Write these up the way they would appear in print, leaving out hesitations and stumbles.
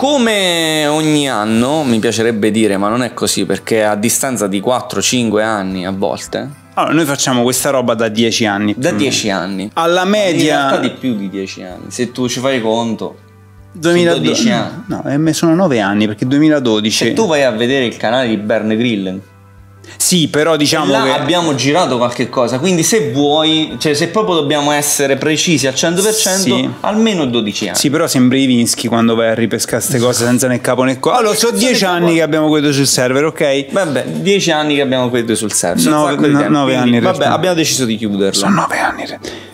Come ogni anno, mi piacerebbe dire, ma non è così, perché a distanza di 4-5 anni a volte. Allora, noi facciamo questa roba da 10 anni. Da 10 anni. Alla media... In realtà di più di 10 anni, se tu ci fai conto. 2012 anni. No, sono 9 anni, perché 2012... Se tu vai a vedere il canale di Bear Grylls, sì, però diciamo là che abbiamo girato qualche cosa, quindi se vuoi, cioè se proprio dobbiamo essere precisi al 100%, sì, almeno 12 anni. Sì, però sembri Ivinsky quando vai a ripescare queste cose senza né capo né coda. Allora, sono 10 anni che abbiamo quei due sul server, ok? Vabbè, 10 anni che abbiamo quei due sul server. 9 anni in vabbè, abbiamo deciso di chiuderlo. Sono 9 anni.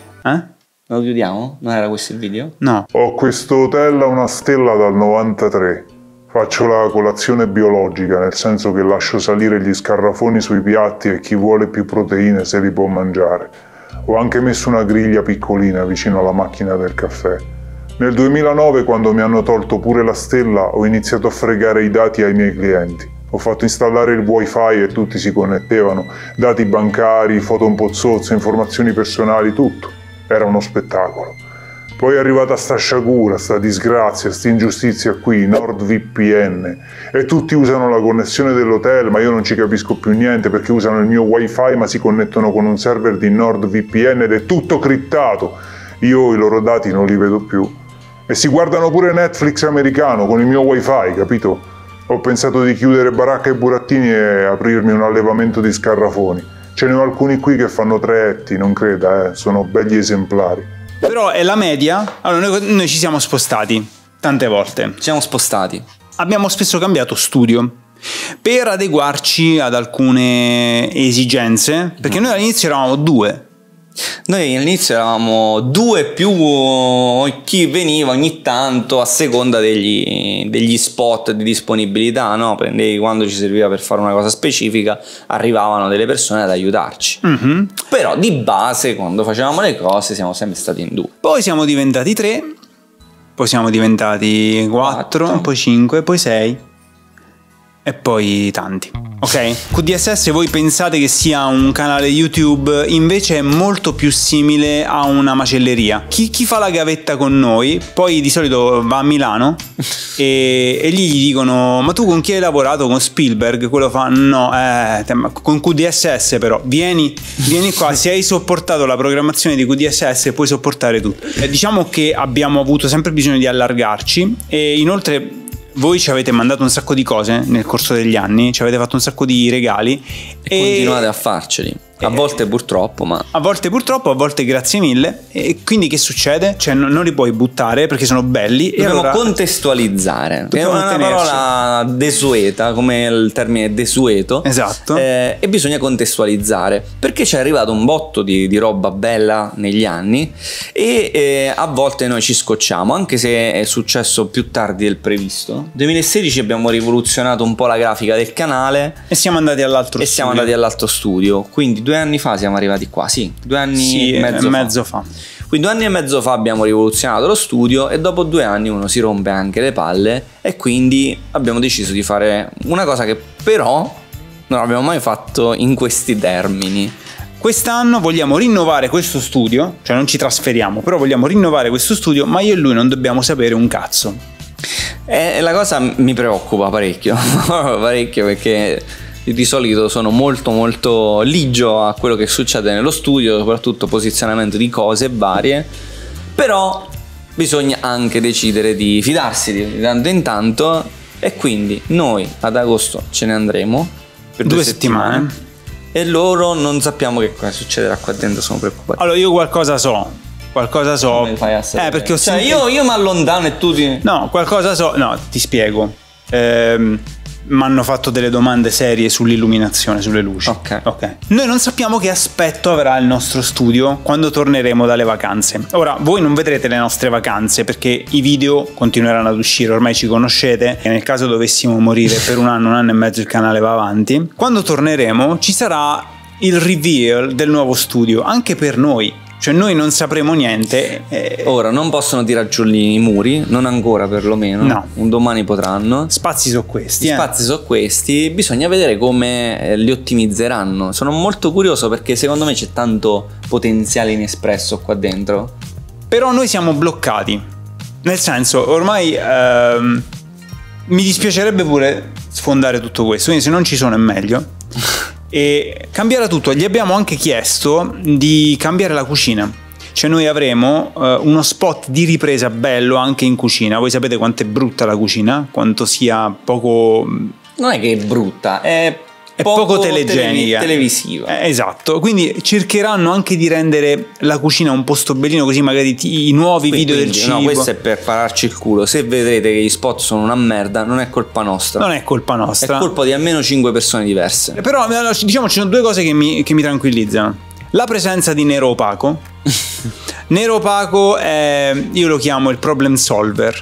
Lo chiudiamo? Non era questo il video? No. Ho questo hotel a una stella dal 93. Faccio la colazione biologica, nel senso che lascio salire gli scarrafoni sui piatti e chi vuole più proteine se li può mangiare. Ho anche messo una griglia piccolina vicino alla macchina del caffè. Nel 2009, quando mi hanno tolto pure la stella, ho iniziato a fregare i dati ai miei clienti. Ho fatto installare il wifi e tutti si connettevano, dati bancari, foto un po' zozze, informazioni personali, tutto. Era uno spettacolo. Poi è arrivata sta sciagura, sta disgrazia, sta ingiustizia qui, NordVPN. E tutti usano la connessione dell'hotel, ma io non ci capisco più niente perché usano il mio wifi ma si connettono con un server di NordVPN ed è tutto criptato. Io i loro dati non li vedo più. E si guardano pure Netflix americano con il mio wifi, capito? Ho pensato di chiudere baracca e burattini e aprirmi un allevamento di scarrafoni. Ce ne ho alcuni qui che fanno 3 etti, non creda, sono begli esemplari. Però è la media. Allora noi ci siamo spostati tante volte. Ci siamo spostati. Abbiamo spesso cambiato studio per adeguarci ad alcune esigenze, perché noi all'inizio eravamo 2. Noi all'inizio eravamo 2 più chi veniva ogni tanto a seconda degli spot di disponibilità, no? Prendevi quando ci serviva per fare una cosa specifica, arrivavano delle persone ad aiutarci. Però di base quando facevamo le cose siamo sempre stati in 2. Poi siamo diventati 3, poi siamo diventati 4, poi 5, poi 6 e poi tanti. Ok? QDSS voi pensate che sia un canale YouTube, invece è molto più simile a una macelleria. Chi fa la gavetta con noi poi di solito va a Milano e lì gli dicono: ma tu con chi hai lavorato? Con Spielberg? Quello fa: no, con QDSS però vieni qua, se hai sopportato la programmazione di QDSS puoi sopportare tutto. Diciamo che abbiamo avuto sempre bisogno di allargarci e inoltre voi ci avete mandato un sacco di cose nel corso degli anni, ci avete fatto un sacco di regali e continuate a farceli. A volte purtroppo, ma a volte purtroppo, a volte grazie mille. E quindi che succede? Cioè non li puoi buttare perché sono belli. Dobbiamo e allora contestualizzare. È una parola desueta, come il termine desueto. Esatto. E bisogna contestualizzare perché ci è arrivato un botto di roba bella negli anni e a volte noi ci scocciamo, anche se è successo più tardi del previsto. Nel 2016 abbiamo rivoluzionato un po' la grafica del canale e siamo andati all'altro studio. Quindi 2 anni fa siamo arrivati qua, sì, 2 anni e mezzo fa. Quindi 2 anni e mezzo fa abbiamo rivoluzionato lo studio e dopo 2 anni uno si rompe anche le palle e quindi abbiamo deciso di fare una cosa che però non abbiamo mai fatto in questi termini. Quest'anno vogliamo rinnovare questo studio, cioè non ci trasferiamo, però vogliamo rinnovare questo studio, ma io e lui non dobbiamo sapere un cazzo. La cosa mi preoccupa parecchio, parecchio perché di solito sono molto ligio a quello che succede nello studio, soprattutto posizionamento di cose varie, però bisogna anche decidere di fidarsi di tanto in tanto e quindi noi ad agosto ce ne andremo per 2 settimane e loro non sappiamo che cosa succederà qua dentro, sono preoccupati. Allora io qualcosa so. Come fai a sapere? Perché cioè io mi allontano e tu ti... No, qualcosa so. No, ti spiego. Mi hanno fatto delle domande serie sull'illuminazione, sulle luci. Ok. Noi non sappiamo che aspetto avrà il nostro studio quando torneremo dalle vacanze. Ora, voi non vedrete le nostre vacanze perché i video continueranno ad uscire, ormai ci conoscete e nel caso dovessimo morire per un anno e mezzo il canale va avanti. Quando torneremo ci sarà il reveal del nuovo studio, anche per noi. Cioè noi non sapremo niente. Ora non possono tirar giù i muri, non ancora perlomeno. No. Un domani potranno. Spazi sono questi. Spazi sono questi. Bisogna vedere come li ottimizzeranno. Sono molto curioso perché secondo me c'è tanto potenziale inespresso qua dentro. Però noi siamo bloccati. Nel senso, ormai mi dispiacerebbe pure sfondare tutto questo, quindi se non ci sono è meglio. E cambiare tutto. Gli abbiamo anche chiesto di cambiare la cucina. Cioè noi avremo uno spot di ripresa bello anche in cucina. Voi sapete quanto è brutta la cucina, quanto sia poco... Non è che è brutta, è poco telegenica, televisiva. Esatto, quindi cercheranno anche di rendere la cucina un posto bellino, così magari i nuovi video del cibo. No, questo è per pararci il culo. Se vedrete che gli spot sono una merda, non è colpa nostra. Non è colpa nostra. È colpa di almeno 5 persone diverse. Però diciamo ci sono due cose che mi tranquillizzano. La presenza di Nero Opaco. Nero Opaco è, io lo chiamo il problem solver.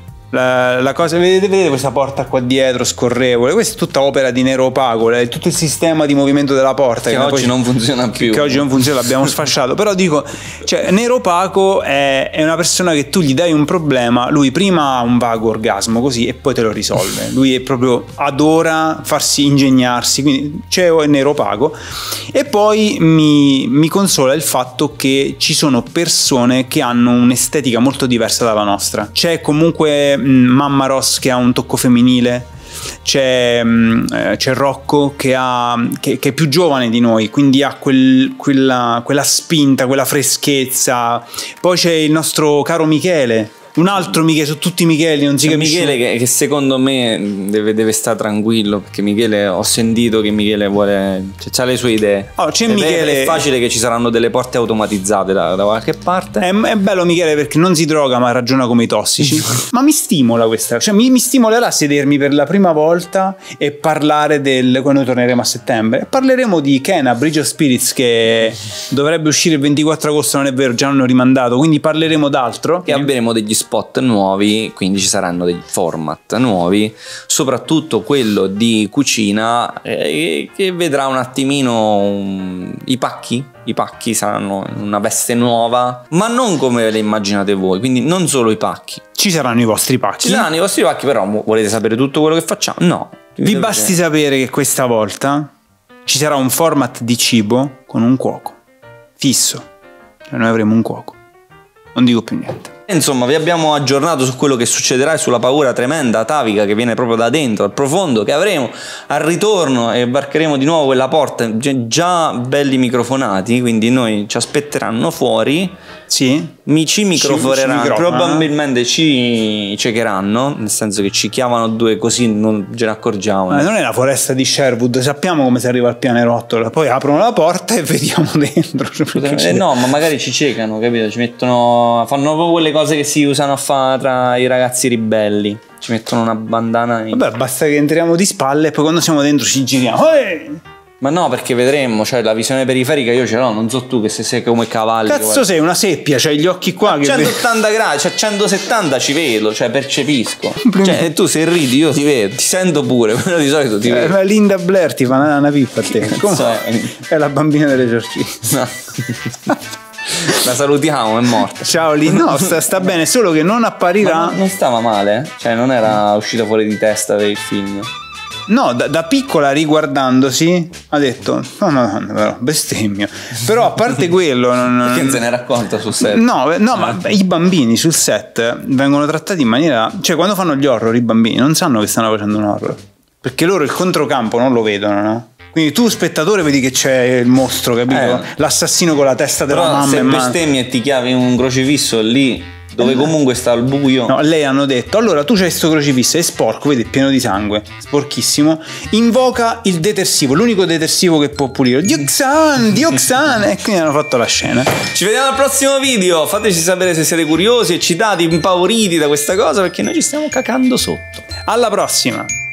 La cosa, vedete questa porta qua dietro scorrevole, questa è tutta opera di Nero Opaco, tutto il sistema di movimento della porta che oggi non funziona più, che oggi non funziona, l'abbiamo sfasciato. Però dico, cioè, Nero Opaco è una persona che tu gli dai un problema, lui prima ha un vago orgasmo così e poi te lo risolve. Lui è proprio, adora farsi ingegnarsi, quindi c'è Nero Opaco. E poi mi consola il fatto che ci sono persone che hanno un'estetica molto diversa dalla nostra. C'è comunque Mamma Ross che ha un tocco femminile, c'è Rocco che è più giovane di noi, quindi ha quella spinta, quella freschezza. Poi c'è il nostro caro Michele, un altro Michele, su tutti i Micheli non si capisce. Michele che secondo me deve stare tranquillo, perché Michele, ho sentito che Michele vuole, cioè, c'ha le sue idee. C'è Michele, è facile che ci saranno delle porte automatizzate da qualche parte. È bello Michele perché non si droga ma ragiona come i tossici. Ma mi stimola questa, cioè mi stimolerà a sedermi per la prima volta e parlare quando torneremo a settembre. Parleremo di Kena, Bridge of Spirits, che dovrebbe uscire il 24 agosto, non è vero, già l'hanno rimandato, quindi parleremo d'altro. E avremo degli spot nuovi, quindi ci saranno dei format nuovi, soprattutto quello di cucina, che vedrà un attimino i pacchi saranno una veste nuova, ma non come le immaginate voi, quindi non solo i pacchi. Ci saranno i vostri pacchi. Ci saranno i vostri pacchi, però volete sapere tutto quello che facciamo? No. Vi basti sapere che questa volta ci sarà un format di cibo con un cuoco fisso. Cioè noi avremo un cuoco. Non dico più niente. Insomma, vi abbiamo aggiornato su quello che succederà e sulla paura tremenda, atavica, che viene proprio da dentro, al profondo, che avremo al ritorno e varcheremo di nuovo quella porta, già belli microfonati, quindi noi ci aspetteranno fuori. Sì. Ci microfoneranno, probabilmente ci cecheranno, nel senso che ci chiamano due così non ce ne accorgiamo. Non è la foresta di Sherwood, sappiamo come si arriva al pianerottolo, poi aprono la porta e vediamo dentro. No, ma magari ci cecano, capito? Ci fanno proprio quelle cose che si usano a fare tra i ragazzi ribelli. Ci mettono una bandana. Vabbè, basta che entriamo di spalle e poi quando siamo dentro ci giriamo. Ma no, perché vedremmo, cioè la visione periferica io ce l'ho, non so tu che se sei come cavalli. Cazzo, guarda. Sei una seppia, c'hai gli occhi qua. A 180 gradi, cioè 170 ci vedo, cioè percepisco. Cioè tu se ridi io ti vedo, ti sento pure, però di solito ti vedo. Ma Linda Blair ti fa una pippa a te. È la bambina dell'esorcista. No. La salutiamo, è morta. Ciao Linda. No, sta bene, solo che non apparirà. Ma non stava male, cioè non era uscita fuori di testa per il film. No, da piccola riguardandosi ha detto no, bestemmio. Però a parte quello perché non se ne racconta sul set? No, ma i bambini sul set vengono trattati in maniera, cioè quando fanno gli horror i bambini non sanno che stanno facendo un horror, perché loro il controcampo non lo vedono, no? Quindi tu spettatore vedi che c'è il mostro, capito? L'assassino con la testa della mamma. Se bestemmi e ti chiavi un crocifisso lì dove comunque sta il buio. No, lei hanno detto, allora tu c'hai sto crocifisso, è sporco, vedi, è pieno di sangue, sporchissimo, invoca il detersivo, l'unico detersivo che può pulire, Dioxan, e quindi hanno fatto la scena. Ci vediamo al prossimo video, fateci sapere se siete curiosi, eccitati, impauriti da questa cosa, perché noi ci stiamo cacando sotto. Alla prossima.